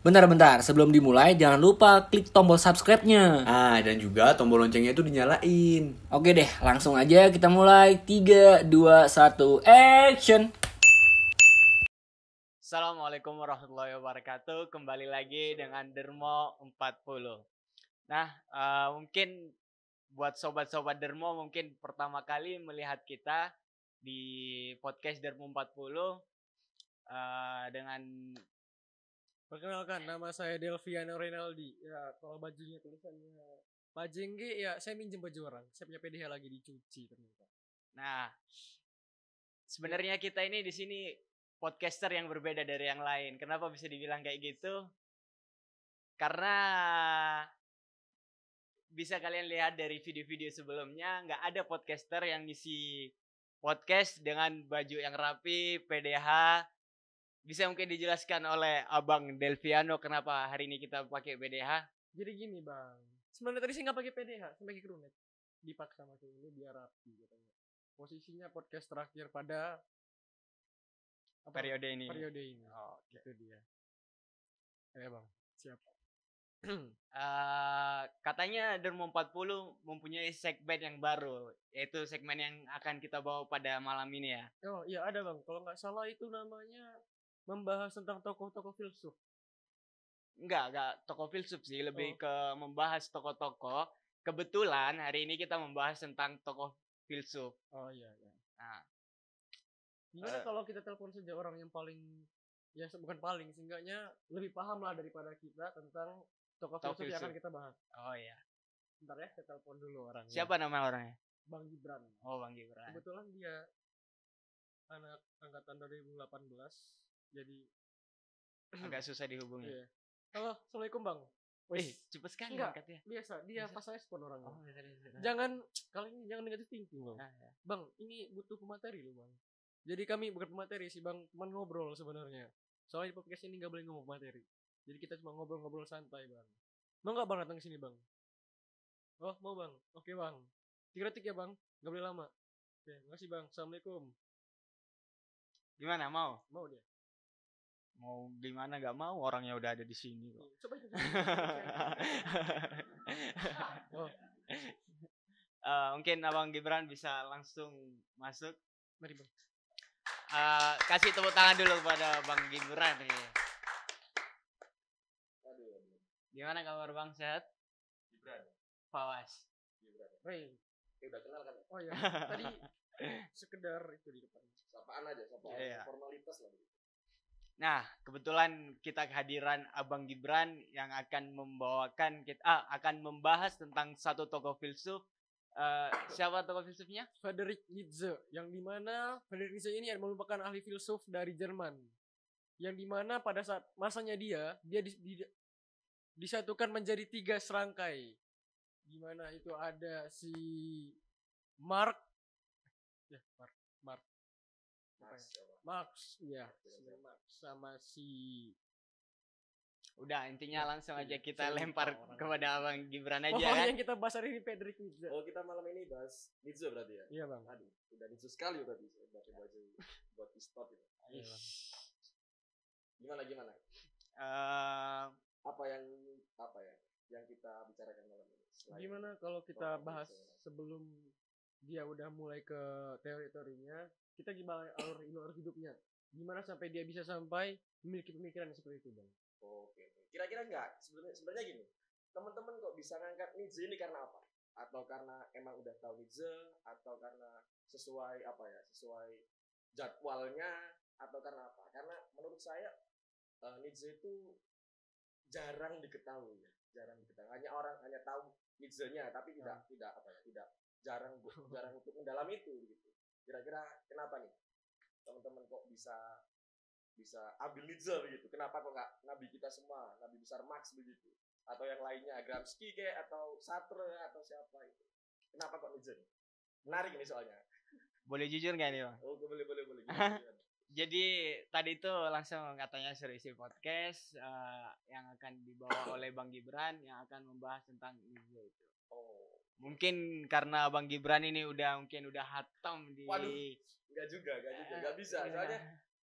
Bentar, sebelum dimulai jangan lupa klik tombol subscribe-nya. Dan juga tombol loncengnya itu dinyalain. Oke deh, langsung aja kita mulai. 3, 2, 1, action! Assalamualaikum warahmatullahi wabarakatuh. Kembali lagi dengan Dermo 40. Nah, mungkin buat sobat-sobat Dermo mungkin pertama kali melihat kita di podcast Dermo 40 dengan Perkenalkan, nama saya Delviano Renaldi. Ya, kalau bajunya tulisannya Pajengge, ya saya minjem baju orang. Saya punya PDH lagi dicuci ternyata. Nah, sebenarnya kita ini di sini podcaster yang berbeda dari yang lain. Kenapa bisa dibilang kayak gitu? Karena bisa kalian lihat dari video-video sebelumnya, nggak ada podcaster yang ngisi podcast dengan baju yang rapi, PDH. Bisa mungkin dijelaskan oleh Abang Delviano kenapa hari ini kita pakai PDH? Jadi gini bang, sebenarnya tadi saya nggak pakai PDH, saya pakai crewneck. Dipaksa masuk ini biar rapi katanya. Posisinya podcast terakhir pada Periode ini. Periode ini. Oh, Itu dia. Ya bang, siap. Katanya Dermo 40 mempunyai segmen yang baru, yaitu segmen yang akan kita bawa pada malam ini ya. Oh iya ada bang, kalau nggak salah itu namanya membahas tentang tokoh-tokoh filsuf. Enggak tokoh filsuf sih, lebih Oh. ke membahas tokoh-tokoh. Kebetulan hari ini kita membahas tentang tokoh filsuf. Oh iya. Nah, Gimana kalau kita telepon saja orang yang paling, ya bukan paling, seenggaknya lebih paham lah daripada kita tentang tokoh filsuf yang akan kita bahas. oh iya. Bentar ya, saya telepon dulu orangnya. Siapa nama orangnya? Bang Gibran. Oh, Bang Gibran. Kebetulan dia anak angkatan 2018, jadi Agak susah dihubungi. iya. Halo, assalamualaikum bang. Cepet sekali Enggak. angkatnya. Biasa, dia Biasa. pas saya respon orangnya. Oh, bisa. Jangan, kali ini jangan negatif thinking bang. Ya. Bang, ini butuh pemateri loh bang. Jadi kami bukan pemateri sih bang, cuma ngobrol sebenarnya. Soalnya di podcast ini nggak boleh ngomong materi. Jadi kita cuma ngobrol-ngobrol santai bang. Mau nggak bang datang ke sini bang? Oh mau bang, oke bang. 3 detik ya bang, nggak boleh lama. Oke, makasih bang. Assalamualaikum. Gimana mau? Mau dia? Mau gimana nggak mau, orangnya udah ada di sini kok. Coba itu. Oh, Mungkin Abang Gibran bisa langsung masuk. mari bang. Kasih tepuk tangan dulu kepada Bang Gibran nih. Gimana kabar Bang, sehat? Gibran. Pawas. Hey. Udah kenal kan? Oh ya, tadi sekedar itu di depan. Sapaan aja, sapaan. Iya. Formalitas lah. Nah, kebetulan kita kehadiran Abang Gibran yang akan membawakan akan membahas tentang satu tokoh filsuf. Siapa tokoh filsufnya? Friedrich Nietzsche, yang dimana Friedrich Nietzsche ini merupakan ahli filsuf dari Jerman, yang dimana pada saat masanya dia disatukan menjadi 3 serangkai, dimana itu ada si Marx, ya Marx sama si. Udah, intinya langsung aja kita Saya lupa lempar orangnya. kepada Abang Gibran aja Pokoknya kan. yang kita bahas hari ini Friedrich Nietzsche. Oh, kita malam ini bahas Nietzsche berarti ya? Iya bang. Aduh, udah Nietzsche sekali berarti. Pakai baju buat pistol gitu. Iya, Bang. Gimana? Eh, Apa yang kita bicarakan malam ini? Gimana kalau kita bahas sebelum dia udah mulai ke teori-teorinya, kita gimana alur hidupnya? Gimana sampai dia bisa sampai memiliki pemikiran seperti itu, Bang? Oke. Kira-kira enggak? Sebenarnya gini. Teman-teman kok bisa ngangkat Nietzsche ini karena apa? Atau karena emang udah tahu Nietzsche, atau karena sesuai jadwalnya, atau karena apa? Karena menurut saya Nietzsche itu jarang diketahui ya. Hanya tahu Nietzsche-nya, tapi tidak jarang untuk mendalami itu gitu. Kira-kira kenapa nih teman-teman kok bisa ambil Nietzsche begitu? Kenapa kok nggak nabi kita semua, nabi besar Marx begitu, atau yang lainnya Gramsci kayak, atau Sartre, atau siapa itu? Kenapa kok Nietzsche? Menarik ini soalnya. boleh jujur nggak nih Bang? Oh, boleh. Gimana? Jadi tadi itu langsung katanya suruh isi podcast yang akan dibawa oleh Bang Gibran yang akan membahas tentang Nietzsche itu. Oh, Mungkin karena Bang Gibran ini udah hatam di. Waduh. Enggak juga, enggak bisa. Soalnya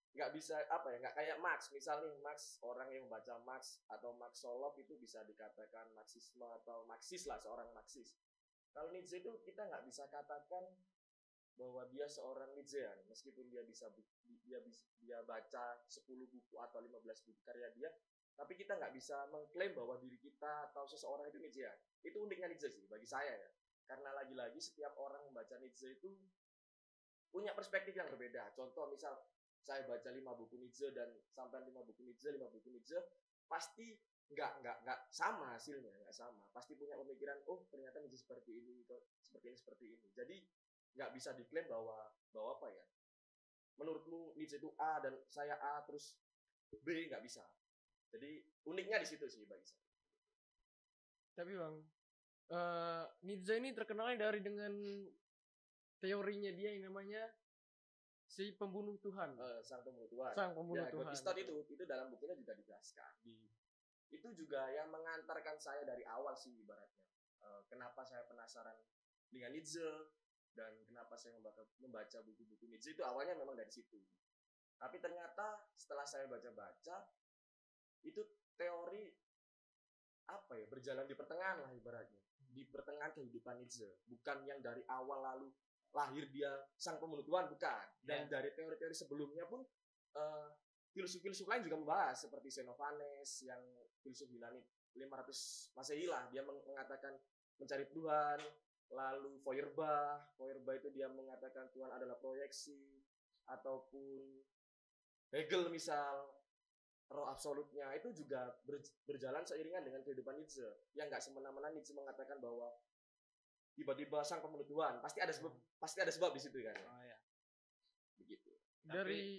nggak bisa apa ya, nggak kayak Marx. Misal nih Marx, orang yang membaca Marx atau Marx Solov itu bisa dikatakan Marxisme atau Marxis lah, seorang Marxis. Kalau Nietzsche itu kita nggak bisa katakan bahwa dia seorang Nietzschean, meskipun dia baca 10 buku atau 15 buku karya dia, tapi kita nggak bisa mengklaim bahwa diri kita atau seseorang itu Nietzschean. Itu uniknya Nietzsche sih bagi saya ya, karena lagi-lagi setiap orang membaca Nietzsche itu punya perspektif yang berbeda. Contoh misal saya baca 5 buku Nietzsche dan sampai 5 buku Nietzsche pasti nggak sama hasilnya, nggak sama. Pasti punya pemikiran, oh ternyata Nietzsche seperti ini, seperti ini. Jadi nggak bisa diklaim bahwa apa ya? Menurutmu Nietzsche itu A dan saya A terus B, nggak bisa. Jadi uniknya di situ sih bagi saya. Tapi Bang, Nietzsche ini terkenalnya dari dengan teorinya dia yang namanya si pembunuh Tuhan. Sang pembunuh Tuhan. Sang pembunuh ya, Tuhan. God itu dalam bukunya juga dijelaskan. Itu juga yang mengantarkan saya dari awal sih ibaratnya. Kenapa saya penasaran dengan Nietzsche dan kenapa saya membaca buku-buku Nietzsche itu awalnya memang dari situ. Tapi ternyata setelah saya baca-baca itu teori apa ya, berjalan di pertengahan lah ibaratnya. Di pertengahan kehidupan Nietzsche, bukan yang dari awal lalu lahir dia sang pembunuh Tuhan, bukan. Dan dari teori-teori sebelumnya pun filsuf-filsuf lain juga membahas, seperti Xenophanes yang filsuf Yunani 500 Masehi lah, dia mengatakan mencari Tuhan. Lalu Feuerbach itu dia mengatakan Tuhan adalah proyeksi, ataupun Hegel misal roh absolutnya, itu juga berjalan seiringan dengan kehidupan Nietzsche. Yang nggak semena-mena Nietzsche mengatakan bahwa tiba-tiba sang pembunuh Tuhan, pasti ada sebab di situ kan. Oh ya. Begitu. Dari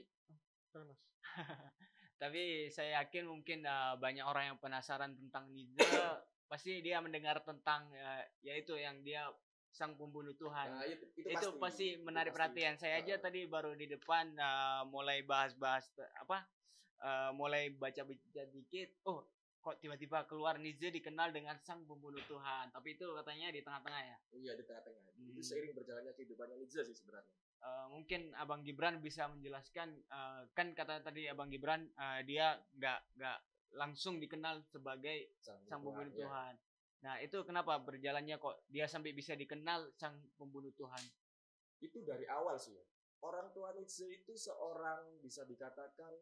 Tapi saya yakin mungkin banyak orang yang penasaran tentang Nietzsche. Pasti dia mendengar tentang yaitu yang dia sang pembunuh Tuhan. Nah, itu pasti menarik perhatian. Saya aja tadi baru di depan mulai bahas-bahas mulai baca dikit. Oh, kok tiba-tiba keluar Nietzsche dikenal dengan sang pembunuh Tuhan. Tapi itu katanya di tengah-tengah ya? Iya, di tengah-tengah. Itu seiring berjalannya kehidupannya Nietzsche sih sebenarnya. Mungkin Abang Gibran bisa menjelaskan, kan kata tadi Abang Gibran dia nggak langsung dikenal sebagai sang pembunuh Tuhan. Nah itu kenapa berjalannya kok dia sampai bisa dikenal sang pembunuh Tuhan? Itu dari awal sih ya. Orang tua Nietzsche itu seorang bisa dikatakan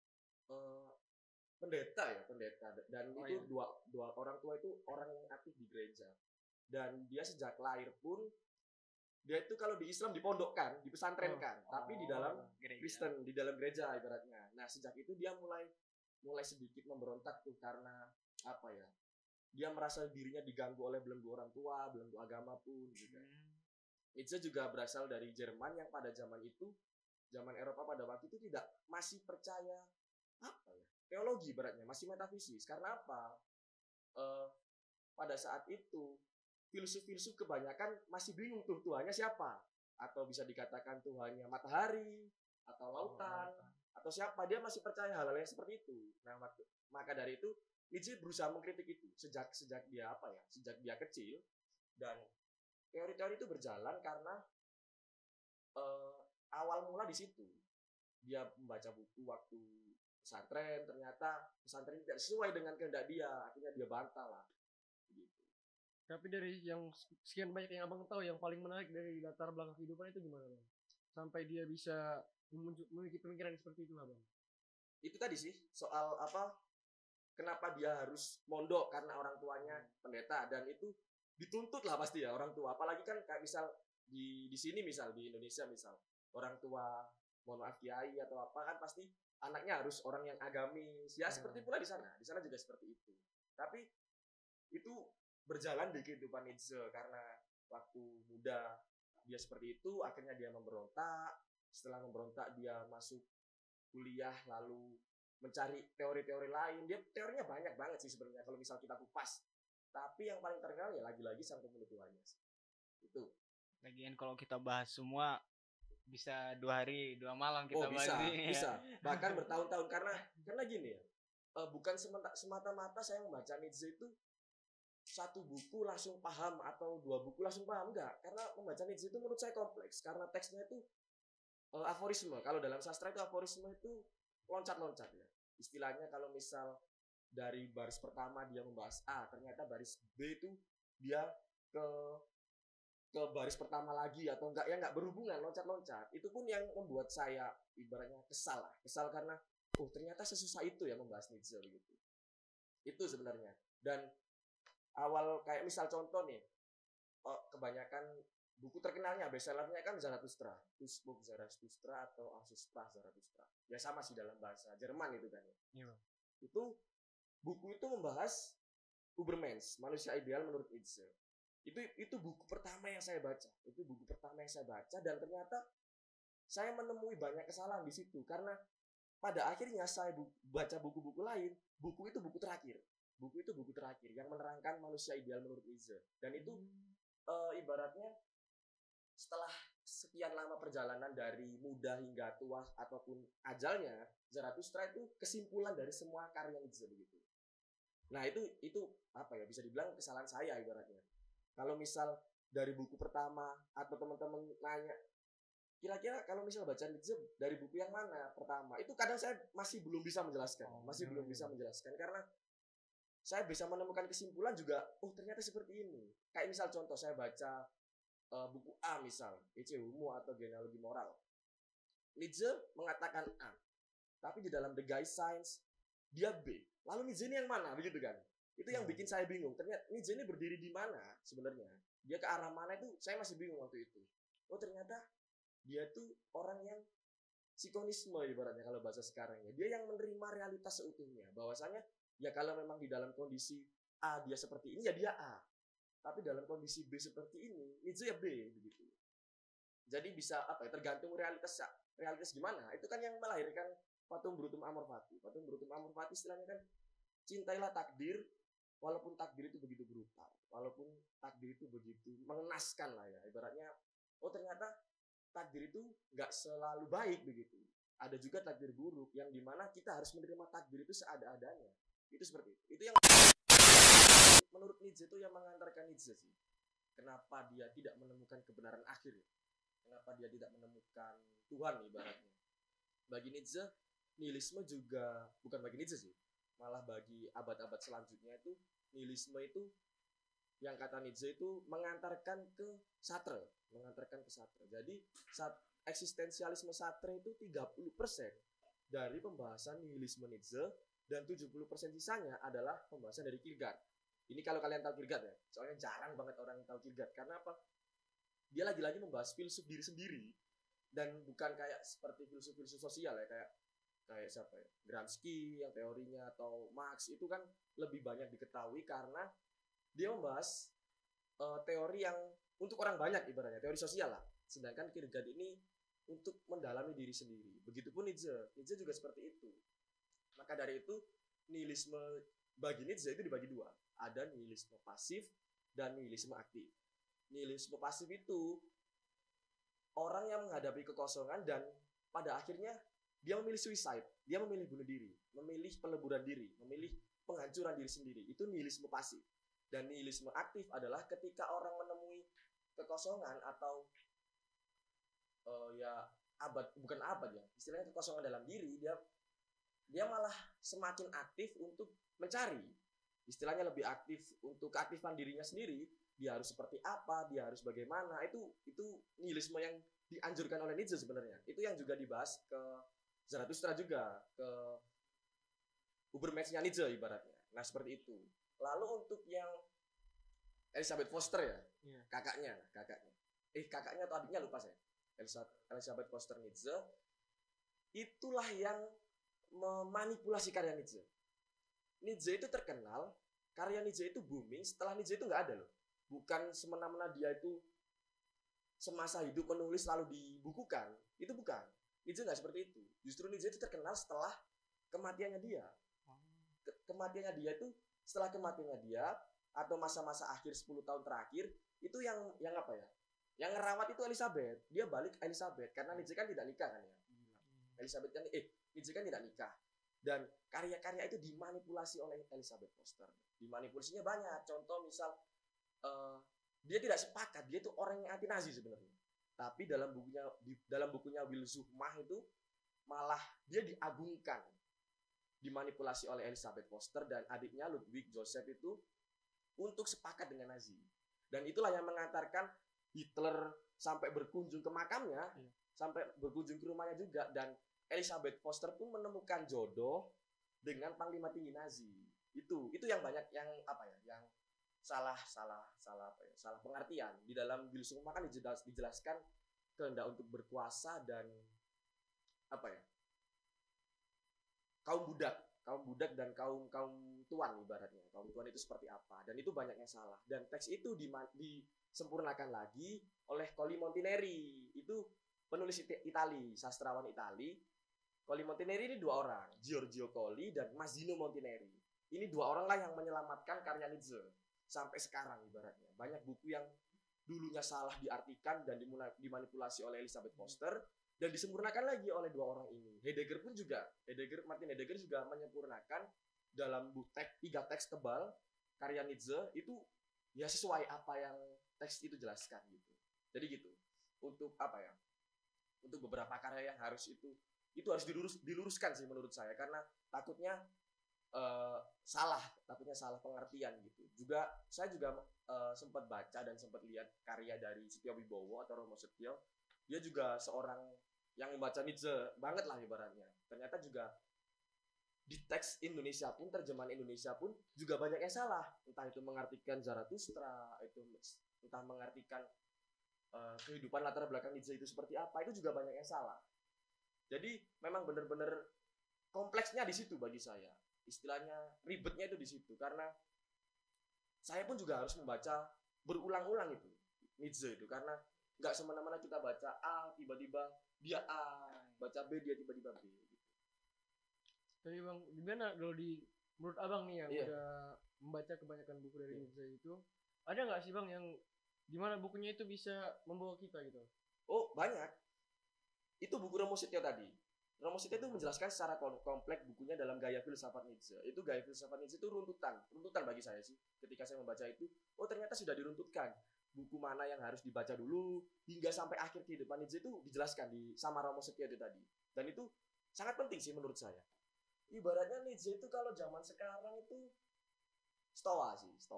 pendeta, dan itu dua orang tua itu orang yang aktif di gereja, dan dia sejak lahir pun dia itu kalau di Islam dipondokkan, dipesantrenkan, tapi di dalam Kristen, di dalam gereja ibaratnya. Nah sejak itu dia mulai sedikit memberontak tuh, karena apa ya, dia merasa dirinya diganggu oleh belenggu orang tua, belenggu agama pun juga. Nietzsche juga berasal dari Jerman yang pada zaman Eropa pada waktu itu masih percaya apa ya, teologi ibaratnya, masih metafisis. Karena apa? Pada saat itu filsuf-filsuf kebanyakan masih bingung tuh Tuhannya siapa, atau bisa dikatakan Tuhannya matahari atau lautan atau siapa. Dia masih percaya hal-hal yang seperti itu. Nah maka dari itu Nietzsche berusaha mengkritik itu sejak dia kecil, dan teori-teori itu berjalan karena awal mula di situ. Dia membaca buku waktu pesantren, ternyata pesantren tidak sesuai dengan kehendak dia, akhirnya dia bantah lah. Gitu. Tapi dari yang sekian banyak yang abang tahu, yang paling menarik dari latar belakang kehidupan itu gimana bang? Sampai dia bisa memiliki pemikiran seperti itu abang? Itu tadi sih soal apa? Kenapa dia harus mondok, karena orang tuanya pendeta, dan itu dituntut lah pasti ya orang tua. Apalagi kan kayak misal di sini, misal di Indonesia, misal orang tua mohon maaf kiai atau apa, kan pasti anaknya harus orang yang agamis ya. Seperti pula di sana juga seperti itu. Tapi itu berjalan di kehidupan Nietzsche, karena waktu muda dia seperti itu, akhirnya dia memberontak. Setelah memberontak dia masuk kuliah, lalu mencari teori-teori lain. Dia teorinya banyak banget sih sebenarnya kalau misal kita kupas. Tapi yang paling terkenal ya lagi-lagi sang pembunuh Tuhannya. Itu. Lagian kalau kita bahas semua bisa 2 hari 2 malam kita bahas. Bisa. Bahkan bertahun-tahun, karena gini ya. Bukan semata-mata saya membaca Nietzsche itu 1 buku langsung paham atau 2 buku langsung paham, enggak. Karena membaca Nietzsche itu menurut saya kompleks, karena teksnya itu aforisme. Kalau dalam sastra itu aforisme itu loncat-loncat ya. Istilahnya kalau misal dari baris pertama dia membahas A, ternyata baris B itu dia ke baris pertama lagi atau enggak berhubungan, loncat-loncat. Itu pun yang membuat saya ibaratnya kesal lah. Kesal karena ternyata sesusah itu ya membahas Nietzsche begitu. Itu sebenarnya. Dan awal kayak misal contoh nih, kebanyakan buku terkenalnya bestsellernya kan Zarathustra, Das Buch Zarathustra atau Asustra Zarathustra. Ya sama sih dalam bahasa Jerman itu kan. Iya. Itu buku itu membahas Ubermensch, manusia ideal menurut Nietzsche. Itu buku pertama yang saya baca. Itu buku pertama yang saya baca dan ternyata saya menemui banyak kesalahan di situ karena pada akhirnya saya baca buku-buku lain, buku itu buku terakhir. Buku itu buku terakhir yang menerangkan manusia ideal menurut Nietzsche. Dan itu ibaratnya setelah sekian lama perjalanan dari muda hingga tua ataupun ajalnya, Zarathustra itu kesimpulan dari semua karya Nietzsche begitu. Nah, itu apa ya, bisa dibilang kesalahan saya ibaratnya. Kalau misal dari buku pertama atau teman-teman nanya, kira-kira kalau misal baca Nietzsche dari buku yang mana pertama, itu kadang saya masih belum bisa menjelaskan, karena saya bisa menemukan kesimpulan juga, ternyata seperti ini. Kayak misal contoh saya baca buku A misal, Ecce Homo atau Genealogi Moral. Nietzsche mengatakan A, tapi di dalam The Guy Science dia B. Lalu Nietzsche ini yang mana begitu kan? Itu yang bikin saya bingung. Ternyata Nietzsche ini berdiri di mana sebenarnya? Dia ke arah mana itu saya masih bingung waktu itu. Ternyata dia tuh orang yang psikonisme ibaratnya kalau bahasa sekarang ya. Dia yang menerima realitas seutuhnya. Bahwasanya ya kalau memang di dalam kondisi A dia seperti ini ya dia A. Tapi dalam kondisi B seperti ini, Nietzsche ya B begitu. Jadi bisa tergantung realitas gimana. Itu kan yang melahirkan Fatum Brutum Amor Fati. Fatum Brutum Amor Fati istilahnya kan cintailah takdir walaupun takdir itu begitu brutal, walaupun takdir itu begitu mengenaskan lah ya. Ibaratnya ternyata takdir itu nggak selalu baik begitu. Ada juga takdir buruk yang dimana kita harus menerima takdir itu seada-adanya. Itu seperti itu. Itu yang menurut Nietzsche itu yang mengantarkan Nietzsche sih. Kenapa dia tidak menemukan kebenaran akhir? Kenapa dia tidak menemukan Tuhan ibaratnya? Bagi Nietzsche, nihilisme juga bukan bagi Nietzsche sih. Malah bagi abad-abad selanjutnya itu nihilisme itu yang kata Nietzsche itu mengantarkan ke Sartre. Jadi eksistensialisme Sartre itu 30% dari pembahasan nihilisme Nietzsche dan 70% sisanya adalah pembahasan dari Kierkegaard. Ini kalau kalian tahu Kierkegaard ya, soalnya jarang banget orang yang tahu Kierkegaard. Karena apa? Dia lagi-lagi membahas filsuf diri sendiri dan bukan kayak seperti filsuf-filsuf sosial ya, kayak siapa ya? Gramsci yang teorinya atau Marx itu kan lebih banyak diketahui karena dia membahas teori yang untuk orang banyak ibaratnya, teori sosial lah. Sedangkan Kierkegaard ini untuk mendalami diri sendiri. Begitupun Nietzsche juga seperti itu. Maka dari itu nihilisme bagi Nietzsche itu dibagi dua. Ada nihilisme pasif dan nihilisme aktif. Nihilisme pasif itu orang yang menghadapi kekosongan dan pada akhirnya dia memilih suicide, dia memilih bunuh diri, memilih peleburan diri, memilih penghancuran diri sendiri. Itu nihilisme pasif. Dan nihilisme aktif adalah ketika orang menemui kekosongan atau bukan abad ya, istilahnya kekosongan dalam diri, dia malah semakin aktif untuk mencari. Istilahnya lebih aktif untuk keaktifan dirinya sendiri. Dia harus seperti apa, dia harus bagaimana. Itu nihilisme yang dianjurkan oleh Nietzsche sebenarnya. Itu yang juga dibahas ke Zarathustra juga, ke Ubermensch-nya Nietzsche ibaratnya. Nah seperti itu. Lalu untuk yang Elizabeth Foster ya, kakaknya. Kakaknya atau adiknya lupa saya. Elizabeth Foster Nietzsche, itulah yang memanipulasi karya Nietzsche. Nietzsche itu terkenal, karya Nietzsche itu booming setelah Nietzsche itu nggak ada loh. Bukan semena-mena dia itu semasa hidup menulis lalu dibukukan. Itu bukan. Nietzsche nggak seperti itu. Justru Nietzsche itu terkenal setelah kematiannya dia. Kematiannya dia itu setelah kematiannya dia atau masa-masa akhir 10 tahun terakhir itu yang apa ya? Yang ngerawat itu Elizabeth. Dia balik Elizabeth karena Nietzsche kan tidak nikah kan ya. Nietzsche kan tidak nikah. Dan karya-karya itu dimanipulasi oleh Elizabeth Foster. Dimanipulasinya banyak. Contoh misal dia tidak sepakat, dia itu orang yang anti Nazi sebenarnya. Tapi dalam bukunya Will Zuckmach itu malah dia diagungkan, dimanipulasi oleh Elizabeth Foster dan adiknya Ludwig Joseph itu untuk sepakat dengan Nazi. Dan itulah yang mengantarkan Hitler sampai berkunjung ke makamnya, sampai berkunjung ke rumahnya juga, dan Elizabeth Foster pun menemukan jodoh dengan panglima tinggi Nazi. Itu yang banyak yang yang salah pengertian. Di dalam Will Zuckmach kan dijelaskan kehendak untuk berkuasa dan kaum budak dan kaum tuan, ibaratnya kaum tuan itu seperti apa, dan itu banyak yang salah. Dan teks itu disempurnakan lagi oleh Colli Montineri, itu penulis Itali, sastrawan Itali. Colli Montineri ini dua orang, Giorgio Colli dan Mazzino Montineri. Ini dua orang lah yang menyelamatkan karya Nietzsche sampai sekarang. Ibaratnya banyak buku yang dulunya salah diartikan dan dimanipulasi oleh Elizabeth Foster dan disempurnakan lagi oleh dua orang ini. Martin Heidegger juga menyempurnakan dalam tiga teks tebal karya Nietzsche itu ya sesuai apa yang teks itu jelaskan gitu. Jadi gitu. Untuk untuk beberapa karya yang harus itu harus diluruskan sih menurut saya, karena takutnya salah pengertian gitu. Juga saya juga sempat baca dan sempat lihat karya dari Setyo Wibowo atau Romo Setyo. Dia juga seorang yang membaca Nietzsche banget lah ibaratnya. Ternyata juga di teks Indonesia pun, terjemahan Indonesia pun juga banyak yang salah. Entah itu mengartikan Zarathustra, entah mengartikan kehidupan latar belakang Nietzsche itu seperti apa, itu juga banyak yang salah. Jadi memang benar-benar kompleksnya di situ bagi saya. Istilahnya ribetnya itu di situ, karena saya pun juga harus membaca berulang-ulang itu Nietzsche itu, karena nggak semena-mena kita baca A tiba-tiba dia A, baca B dia tiba-tiba B gitu. Tapi Bang, gimana kalau menurut Abang nih yang udah membaca kebanyakan buku dari Nietzsche itu, ada nggak sih Bang yang dimana bukunya itu bisa membawa kita gitu? Oh banyak. Itu buku Romo Setyo tadi. Romo Setyo itu menjelaskan secara kompleks bukunya dalam gaya filsafat Nietzsche. Itu gaya filsafat Nietzsche itu runtutan bagi saya sih. Ketika saya membaca itu, oh ternyata sudah diruntutkan. Buku mana yang harus dibaca dulu hingga sampai akhir kehidupan Nietzsche itu dijelaskan sama Romo Setyo itu tadi. Dan itu sangat penting sih menurut saya. Ibaratnya Nietzsche itu kalau zaman sekarang itu Stoa.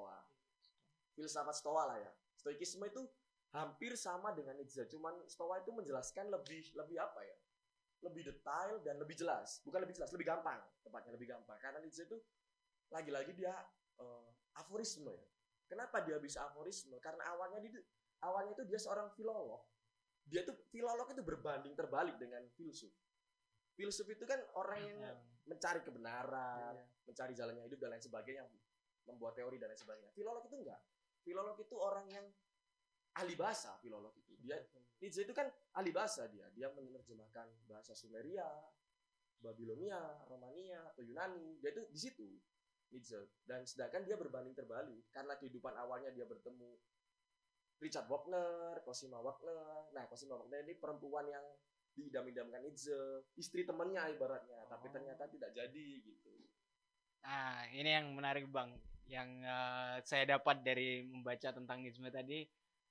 Filsafat Stoa lah ya. Stoikisme itu hampir sama dengan Nietzsche, cuman Stoa itu menjelaskan lebih lebih detail dan lebih jelas. Bukan lebih jelas, lebih gampang. Tepatnya lebih gampang. Karena Nietzsche itu lagi-lagi dia aforisme ya. Kenapa dia bisa aforisme? Karena awalnya itu dia seorang filolog. Dia tuh filolog itu berbanding terbalik dengan filsuf. Filsuf itu kan orang yang mencari kebenaran, mencari jalannya hidup dan lain sebagainya, membuat teori dan lain sebagainya. Filolog itu enggak. Filolog itu orang yang ahli bahasa. Filolog itu Nietzsche itu kan ahli bahasa, dia menerjemahkan bahasa Sumeria, Babilonia, Romania atau Yunani. Dia itu di situ Nietzsche. Dan sedangkan dia berbanding terbalik karena kehidupan awalnya dia bertemu Richard Wagner, Cosima Wagner. Nah, Cosima Wagner ini perempuan yang diidam-idamkan Nietzsche, istri temannya ibaratnya, tapi ternyata tidak jadi gitu. Nah, ini yang menarik Bang, yang saya dapat dari membaca tentang Nietzsche tadi.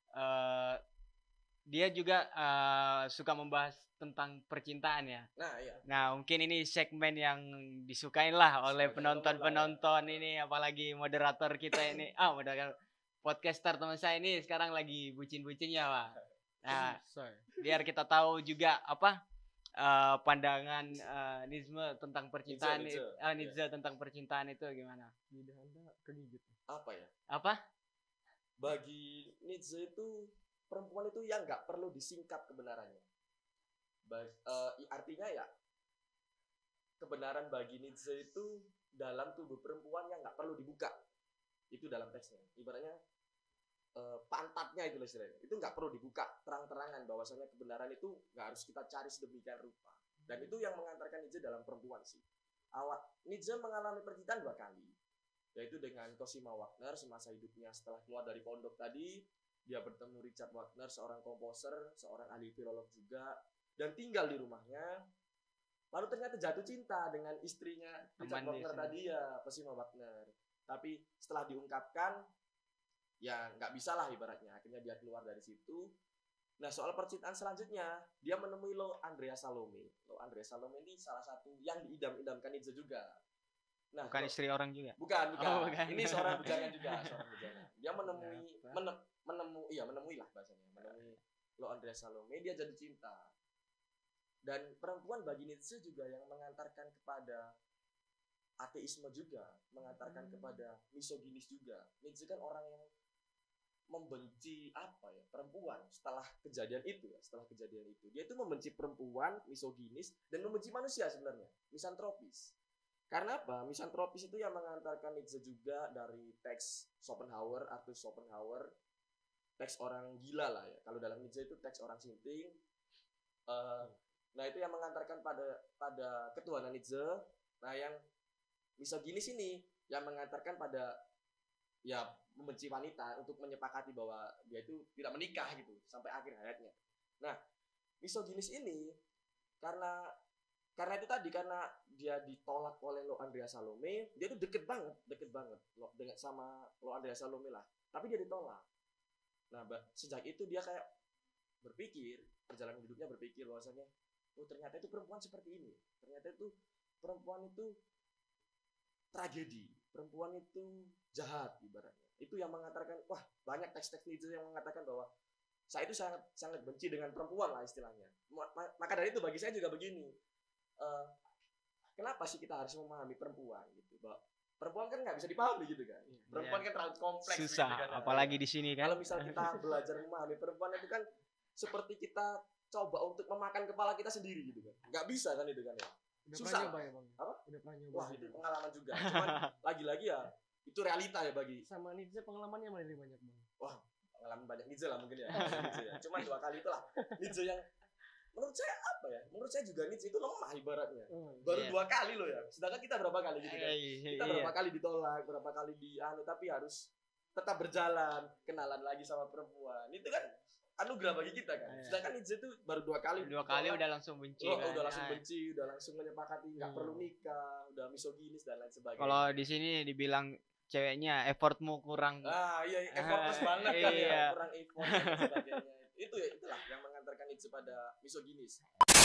Dia juga suka membahas tentang percintaan ya. Nah, iya. Nah, mungkin ini segmen yang disukain lah oleh penonton-penonton ini, apalagi moderator kita ini. Moderator podcaster teman saya ini sekarang lagi bucin-bucinnya, Pak. Nah, biar kita tahu juga pandangan Nietzsche tentang percintaan, Nietzsche tentang percintaan itu gimana? Lidah Anda kegigit. Apa ya? Apa? Bagi Nietzsche itu perempuan itu yang nggak perlu disingkap kebenarannya. Artinya ya kebenaran bagi Nietzsche itu dalam tubuh perempuan yang nggak perlu dibuka. Itu dalam teksnya. Ibaratnya pantatnya itu istilahnya. Itu nggak perlu dibuka terang-terangan, bahwasanya kebenaran itu nggak harus kita cari sedemikian rupa. Dan itu yang mengantarkan Nietzsche dalam perempuan sih. Nietzsche mengalami percintaan 2 kali. Yaitu dengan Cosima Wagner semasa hidupnya setelah keluar dari pondok tadi. Dia bertemu Richard Wagner, seorang komposer, seorang ahli filolog juga, dan tinggal di rumahnya. Lalu ternyata jatuh cinta dengan istrinya Richard Wagner tadi ya, Cosima Wagner. Tapi setelah diungkapkan, ya nggak bisa lah ibaratnya. Akhirnya dia keluar dari situ. Nah, soal percintaan selanjutnya, dia menemui Lo Andrea Salome. Lo Andrea Salome ini salah satu yang diidam-idamkan Nietzsche juga. Nah, Bukan istri orang juga. bukan. Oh, bukan. Ini seorang bujana juga, seorang bujana. Dia Kenapa? menemui lah bahasanya. Menemui Lo Andrea Salome, dia jatuh cinta. Dan perempuan bagi Nietzsche juga yang mengantarkan kepada ateisme juga, mengantarkan kepada misoginis juga. Nietzsche kan orang yang membenci perempuan setelah kejadian itu dia itu membenci perempuan, misoginis, dan membenci manusia sebenarnya, misantropis. Karena apa? Misantropis itu yang mengantarkan Nietzsche juga dari teks Schopenhauer, teks orang gila lah ya. Kalau dalam Nietzsche itu teks orang sinting. Nah itu yang mengantarkan pada ketuhanan Nietzsche. Nah yang misoginis ini yang mengantarkan pada ya membenci wanita untuk menyepakati bahwa dia itu tidak menikah gitu sampai akhir hayatnya. Nah, misoginis ini karena itu tadi, karena dia ditolak oleh Lo Andrea Salome, dia itu deket banget dengan sama Lo Andrea Salome lah. Tapi dia ditolak. Nah, sejak itu dia kayak perjalanan hidupnya berpikir bahwasanya oh ternyata itu perempuan seperti ini. Ternyata itu perempuan itu tragedi, perempuan itu jahat ibaratnya. Itu yang mengatakan, wah banyak teks-teks Nietzsche yang mengatakan bahwa saya itu sangat benci dengan perempuan lah istilahnya. Maka dari itu bagi saya juga begini, kenapa sih kita harus memahami perempuan gitu? Bahwa perempuan kan nggak bisa dipahami gitu kan. Perempuan kan terlalu kompleks. Susah, gitu kan, apalagi di sini kan. Kalau misal kita belajar memahami perempuan itu kan seperti kita coba untuk memakan kepala kita sendiri gitu kan. Nggak bisa kan itu kan ya. Udah Susah. pernah nyoba ya bang? Apa? Udah pernah nyoba. Wah itu pengalaman juga. Cuman lagi-lagi ya itu realita ya bagi. Sama Nietzsche pengalamannya mana lebih banyak bang? Wah pengalaman banyak Nietzsche lah mungkin ya. Nietzsche ya. Cuman 2 kali itulah Nietzsche yang menurut saya apa ya? Menurut saya juga Nietzsche itu lemah ibaratnya. Baru 2 kali loh ya. Sedangkan kita berapa kali gitu kan? Kita berapa kali ditolak, berapa kali tapi harus tetap berjalan, kenalan lagi sama perempuan. Itu kan anugerah bagi kita kan. Sedangkan Nietzsche itu baru 2 kali. 2 kali udah langsung benci kan. Udah langsung benci, udah langsung menyepakati nggak perlu nikah, udah misoginis dan lain sebagainya. Kalau di sini dibilang ceweknya effortmu kurang. Iya, effortless banget kan iya. ya, kurang effort dan sebagainya. Itulah yang mengantarkan Nietzsche pada misoginis.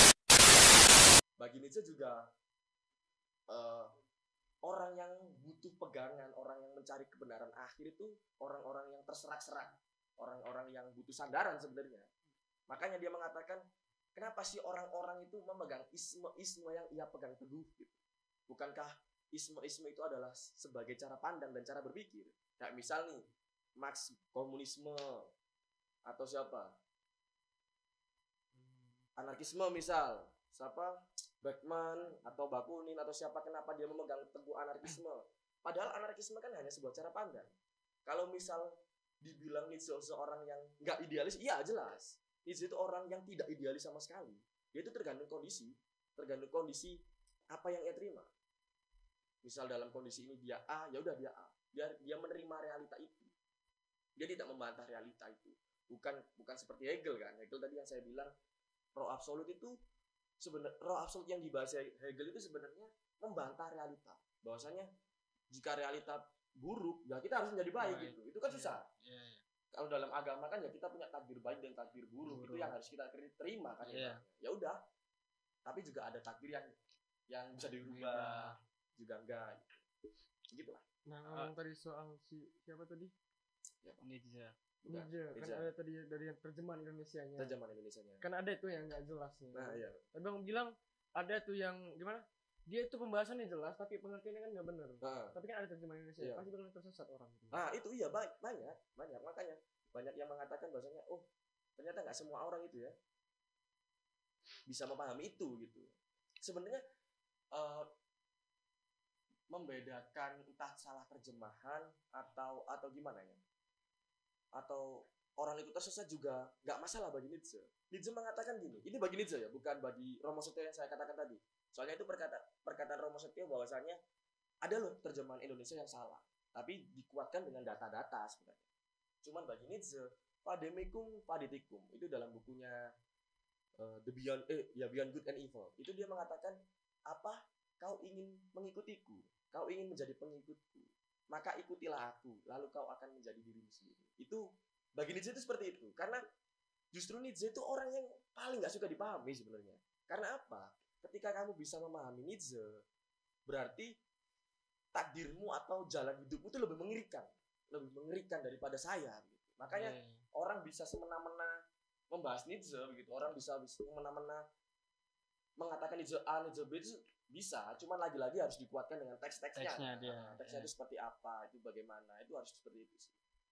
Bagi Nietzsche juga orang yang butuh pegangan, orang yang mencari kebenaran akhir itu orang-orang yang terserak-serak, orang-orang yang butuh sandaran sebenarnya. Makanya dia mengatakan, kenapa sih orang-orang itu memegang isme yang ia pegang teguh gitu? Bukankah isme itu adalah sebagai cara pandang dan cara berpikir? Kayak misal nih, Marx komunisme atau siapa? Anarkisme misal, siapa? Beckman atau Bakunin atau siapa, kenapa dia memegang teguh anarkisme? Padahal anarkisme kan hanya sebuah cara pandang. Kalau misal dibilang Nietzsche seorang yang nggak idealis, iya jelas. Nietzsche itu orang yang tidak idealis sama sekali. Dia itu tergantung kondisi apa yang ia terima. Misal dalam kondisi ini dia A, ya udah dia A. Dia menerima realita itu. Dia tidak membantah realita itu. Bukan seperti Hegel kan. Hegel tadi yang saya bilang roh absolut itu sebenarnya roh absolut yang dibahas Hegel itu sebenarnya membantah realita. Bahwasanya jika realita buruk, ya kita harus menjadi baik gitu. Itu kan susah. Kalau dalam agama kan ya kita punya takdir baik dan takdir buruk. Itu yang harus kita terima kan. Ya udah. Tapi juga ada takdir yang bisa dirubah, juga enggak gitu. Begitulah. Nah, tadi soal siapa tadi? Nietzsche. Kan ada tadi dari yang terjemahan Indonesianya. Kan ada itu yang nggak jelas nih. Nah, iya. Tapi Bang bilang ada tuh yang gimana? Dia itu pembahasannya jelas tapi pengertiannya kan nggak benar. Tapi kan ada terjemahan Indonesia. Iya. Pasti bakal tersesat orang itu. Itu iya banyak makanya banyak yang mengatakan bahwasanya ternyata nggak semua orang itu ya bisa memahami itu gitu. Sebenarnya membedakan entah salah terjemahan atau gimana ya, atau orang itu tersesat juga nggak masalah bagi Nietzsche. Nietzsche mengatakan gini, ini bagi Nietzsche ya, bukan bagi Romo Setio yang saya katakan tadi. Soalnya itu perkataan Romo Setio bahwasannya ada loh terjemahan Indonesia yang salah, tapi dikuatkan dengan data-data sebenarnya. Cuman bagi Nietzsche, Pademecum Padetikum itu dalam bukunya Beyond Good and Evil. Itu dia mengatakan, apa kau ingin mengikutiku, kau ingin menjadi pengikutku, maka ikutilah aku, lalu kau akan menjadi dirimu sendiri. Itu bagi Nietzsche itu seperti itu, karena Justru Nietzsche itu orang yang paling nggak suka dipahami sebenarnya. Karena apa? Ketika kamu bisa memahami Nietzsche, berarti takdirmu atau jalan hidupmu itu lebih mengerikan daripada saya. Gitu. Makanya orang bisa semena-mena membahas Nietzsche, begitu. Orang bisa semena-mena mengatakan Nietzsche A, Nietzsche B itu bisa, cuman lagi-lagi harus dikuatkan dengan teks-teksnya. Teksnya itu seperti apa, itu bagaimana, itu harus seperti itu sih.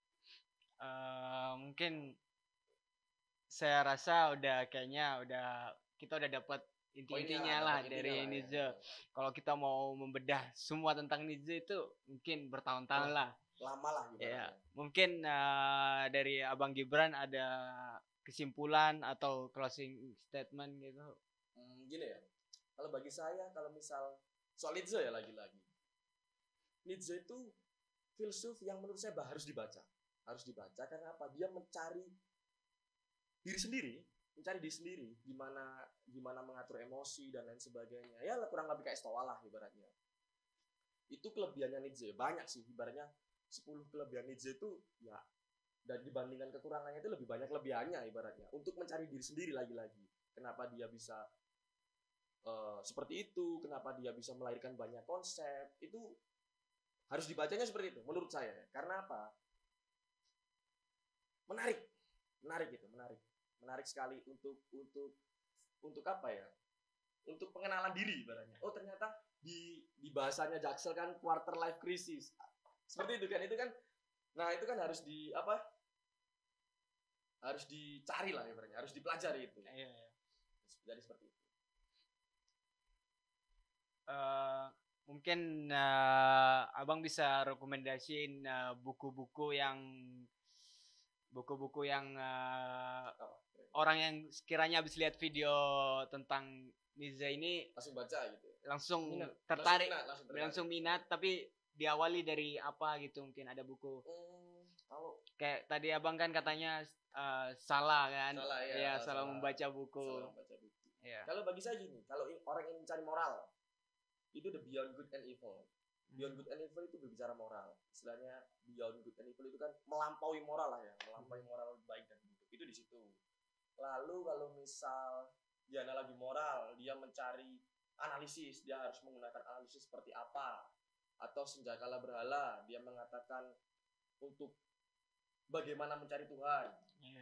Mungkin saya rasa kita udah dapat intinya lah dari Nietzsche. Ya. Kalau kita mau membedah semua tentang Nietzsche itu mungkin bertahun-tahun lah. Lama lah gitu. Ya, mungkin dari Abang Gibran ada kesimpulan atau closing statement gitu. Gini ya. Kalau bagi saya, kalau misal soal Nietzsche ya lagi-lagi. Nietzsche itu filsuf yang menurut saya harus dibaca. Harus dibaca karena apa? Dia mencari diri sendiri, gimana mengatur emosi dan lain sebagainya. Ya kurang lebih kayak Stoa lah ibaratnya. Itu kelebihannya Nietzsche. Banyak sih ibaratnya 10 kelebihan Nietzsche itu ya, dan dibandingkan kekurangannya itu lebih banyak kelebihannya ibaratnya. Untuk mencari diri sendiri lagi-lagi. Kenapa dia bisa seperti itu, kenapa dia bisa melahirkan banyak konsep, itu harus dibacanya seperti itu menurut saya. Karena apa? Menarik sekali untuk apa ya? Untuk pengenalan diri ibaratnya. Oh ternyata di bahasanya Jaksel kan quarter life crisis. Seperti itu kan. Nah, itu kan harus harus dicari lah ibaratnya, harus dipelajari itu. Iya. Jadi seperti itu. Mungkin Abang bisa rekomendasiin buku-buku yang orang yang sekiranya habis lihat video tentang Nietzsche ini langsung baca gitu. Langsung tertarik, langsung minat, tapi diawali dari apa gitu, mungkin ada buku. Kayak tadi Abang kan katanya salah kan? Salah membaca buku. Ya. Kalau bagi saya gini, kalau orang ingin mencari moral, itu the beyond good and evil. Beyond good and evil itu berbicara moral. Istilahnya beyond good and evil itu kan melampaui moral lah ya, melampaui moral baik dan buruk. Itu di situ. Lalu kalau misal dia analogi moral, dia mencari analisis, dia harus menggunakan analisis seperti apa. Atau senjakala berhala, dia mengatakan untuk bagaimana mencari Tuhan.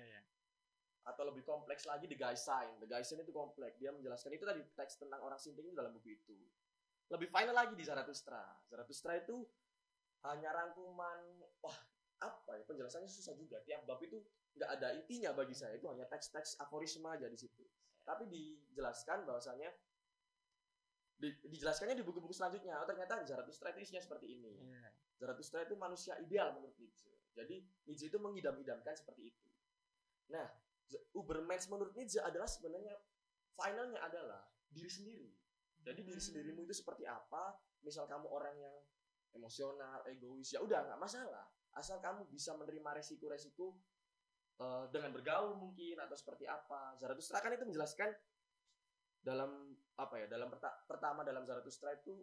Atau lebih kompleks lagi The Geisha itu kompleks. Dia menjelaskan itu tadi, teks tentang orang sinting itu dalam buku itu. Lebih final lagi di Zarathustra. Zarathustra itu hanya rangkuman, penjelasannya susah juga. Tiap bab itu nggak ada intinya bagi saya, itu hanya teks-teks aforisma aja di situ. Tapi dijelaskan bahwasanya dijelaskannya di buku-buku selanjutnya. Oh, ternyata Zarathustra itu isinya seperti ini. Zarathustra itu manusia ideal menurut Nietzsche. Jadi Nietzsche itu mengidam-idamkan seperti itu. Nah, Ubermensch menurut Nietzsche adalah sebenarnya finalnya adalah diri sendiri. Jadi diri sendirimu itu seperti apa? Misal kamu orang yang emosional, egois, ya udah nggak masalah. Asal kamu bisa menerima resiko-resiko dengan bergaul mungkin atau seperti apa. Zarathustra kan itu menjelaskan dalam pertama dalam Zarathustra itu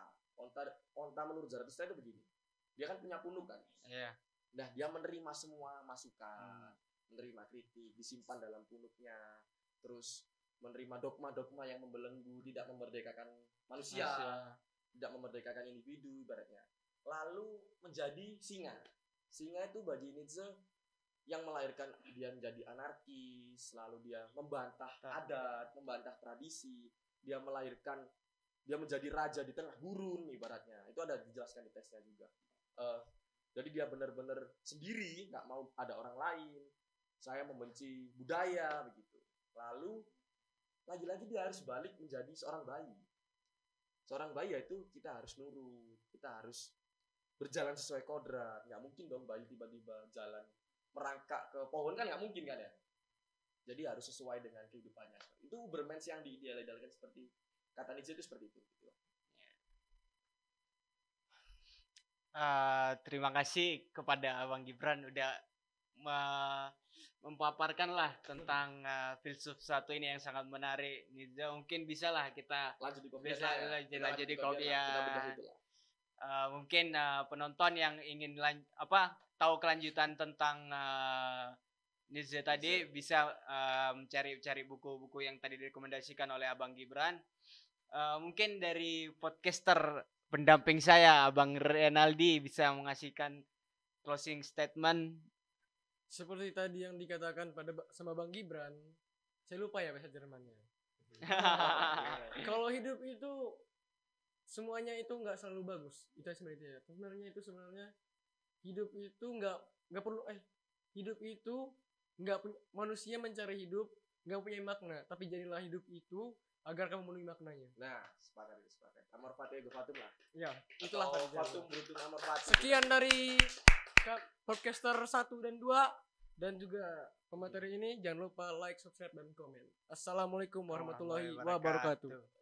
onta menurut Zarathustra itu begini. Dia kan punya punuk kan. Nah, dia menerima semua masukan, menerima kritik, disimpan dalam punuknya. Terus menerima dogma-dogma yang membelenggu, tidak memerdekakan manusia, tidak memerdekakan individu ibaratnya. Lalu menjadi singa. Singa itu bagi Nietzsche yang melahirkan dia menjadi anarkis, lalu dia membantah adat, membantah tradisi, dia menjadi raja di tengah gurun ibaratnya. Itu ada dijelaskan di teksnya juga. Jadi dia benar-benar sendiri, nggak mau ada orang lain. Saya membenci budaya begitu. Lalu lagi-lagi dia harus balik menjadi seorang bayi. Seorang bayi itu kita harus nurut, kita harus berjalan sesuai kodrat. Nggak mungkin dong bayi tiba-tiba jalan merangkak ke pohon, kan nggak mungkin kan ya. Jadi harus sesuai dengan kehidupannya. Itu Ubermensch yang diideal-idealkan seperti kata Nietzsche itu seperti itu. Terima kasih kepada Abang Gibran udah memaparkan lah tentang filsuf satu ini yang sangat menarik. Nietzsche mungkin bisa lah kita lanjut di kopi ya. Mungkin penonton yang ingin tahu kelanjutan tentang Nietzsche tadi bisa cari buku-buku yang tadi direkomendasikan oleh Abang Gibran. Mungkin dari podcaster pendamping saya, Abang Renaldi, bisa mengasihkan closing statement. Seperti tadi yang dikatakan sama Bang Gibran, saya lupa ya bahasa Jermannya. Kalau hidup itu semuanya itu nggak selalu bagus. Itu sebenarnya. Sebenarnya hidup itu nggak perlu hidup itu nggak manusia mencari hidup nggak punya makna, tapi jadilah hidup itu agar kamu memenuhi maknanya. Nah, sepakat. Amor fati ego fatum lah. Ya, itulah tadi. Fatum beruntung amor fati. Sekian dari podcaster 1 dan 2 dan juga pemateri ini. Jangan lupa like, subscribe dan komen. Assalamualaikum warahmatullahi wabarakatuh.